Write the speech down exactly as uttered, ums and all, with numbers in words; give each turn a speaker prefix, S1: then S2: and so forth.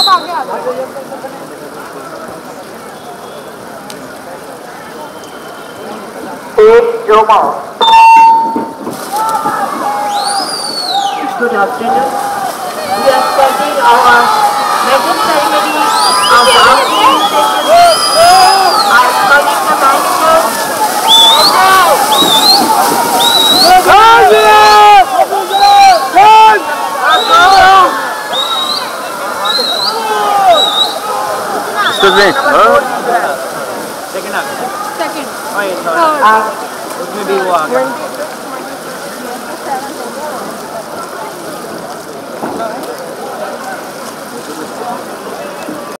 S1: Eight Roma.
S2: Good afternoon. We are starting our medal ceremony of the afternoon session. I am calling the manager.
S3: Excuse me. Huh?
S4: Second up.
S5: Second.
S4: Oh, yeah, sorry.
S5: Third.
S4: Maybe one.